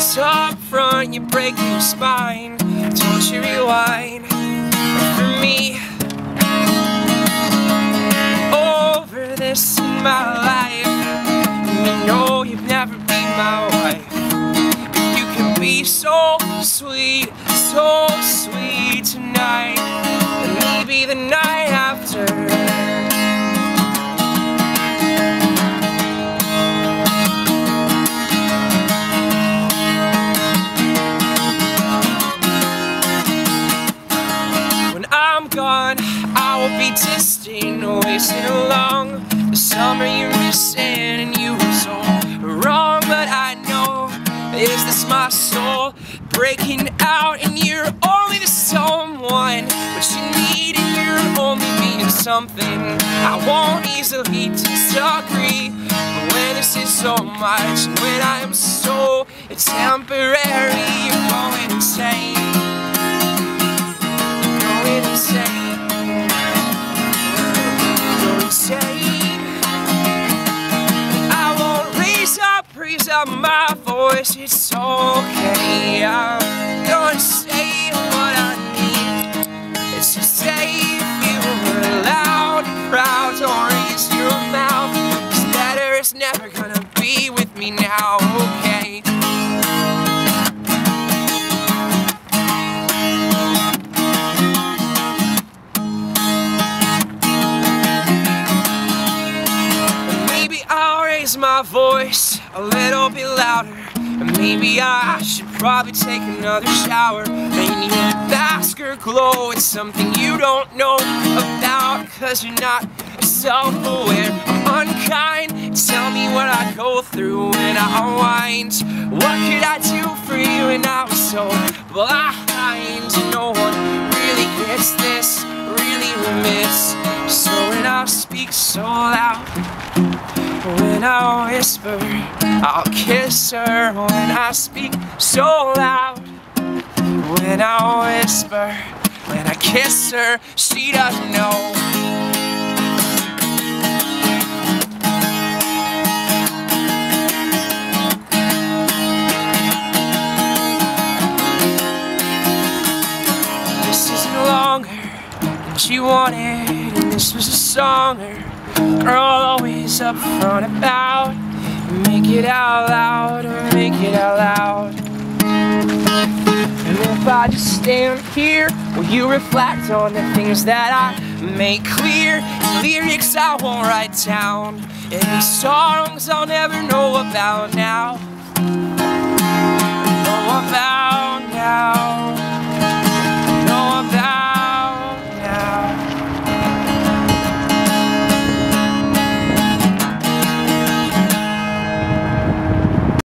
Cause up front you break your spine. Don't you rewind for me? Over this in my life, you know you've never been my wife. But you can be so sweet tonight, and maybe the night after. When I'm gone, I will be distant, wasting along the summer you're missing, and you were so wrong. But I know, is this my soul breaking out, and you're only the someone but you need, and you're only being something I won't easily disagree. But when this is so much, and when I am so temporary, you're going insane. You're going insane. You're insane. I won't raise up my voice, it's okay. I'm gonna say what I need. It's to say if you were loud and proud, don't raise your mouth, 'cause better is never gonna be with me now, okay? Maybe I'll raise my voice a little bit louder, and maybe I should probably take another shower. And your basker glow, it's something you don't know about, 'cause you're not self-aware. I'm unkind, tell me what I go through when I unwind. What could I do for you when I was so blind? No one really gets this, really remiss. So when I speak so loud, when I whisper, I'll kiss her. When I speak so loud, when I whisper, when I kiss her, she doesn't know. This isn't longer than she wanted, and this was a song her girl always up front about. Make it out loud, make it out loud. And if I just stand here, will you reflect on the things that I make clear? Lyrics I won't write down, and songs I'll never know about now. Know about now.